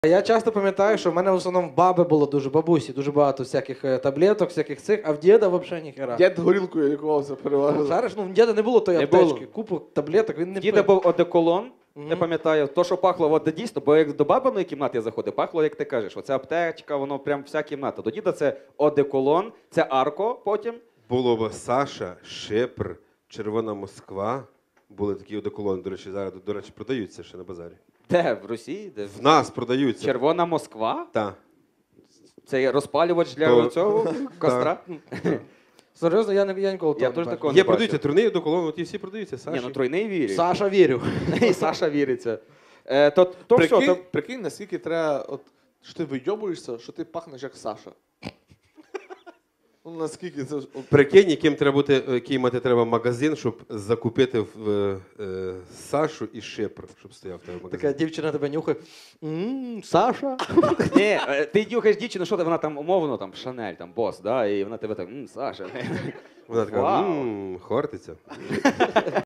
Я часто пам'ятаю, що в мене в основному баби було дуже, бабусі, дуже багато всяких таблеток, всяких цих, а в діда взагалі ніхера. Дід горілкою лікувався переважно. Зараз, в діда не було тої Не аптечки, було. купу таблеток він не Діда пив. був одеколон, не пам'ятаю, то, що пахло от дійсно, бо як до бабиної кімнати я заходив, пахло, як ти кажеш, оця аптечка, воно прям вся кімната. До діда це одеколон, це арко потім. Було б Саша, Шипр, Червона Москва. Були такі одеколони, до речі, зараз, до речі, продаються ще на базарі. Де? В Росії? Де? В нас продаються. Червона Москва? Так. Це розпалювач для То- цього костра? Серйозно, я ніколи Я того теж не бачив. такого Є не продаються бачив. тройний одеколон, от і всі продаються, Саші. Ні, ну тройний вірю. Саша вірю. І Саша віриться. То все, то... Прикинь, наскільки треба, от, що ти вийобуєшся, що ти пахнеш як Саша. Ну, наскільки це... От, Прикинь, який мати треба магазин, щоб закупити Сашу і Шипр, щоб стояв в тебе магазин. Така дівчина тебе нюхає. Саша? Ні, ти нюхаєш дівчину, що ти, вона там умовно, там, Шанель, там, бос, да, і вона тебе так, Саша. Вона така, Вау. хортиця.